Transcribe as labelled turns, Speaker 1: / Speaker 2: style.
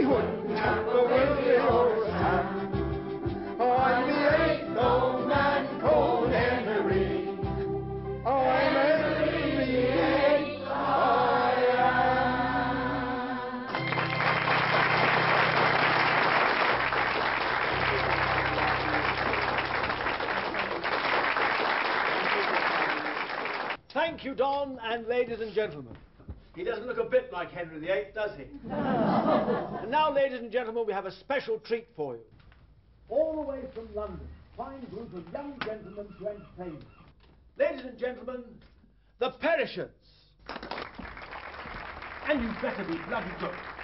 Speaker 1: wouldn't have a will or a hand. I'm the eighth old man called Henry. I'm Henry the Eighth, I am.
Speaker 2: Thank you, Don, and ladies and gentlemen. He doesn't look a bit like Henry VIII, does he? No. And now, ladies and gentlemen, we have a special treat for you. All the way from London, fine group of young gentlemen to entertain you. Ladies and gentlemen, the Perishers. And you'd better be bloody good.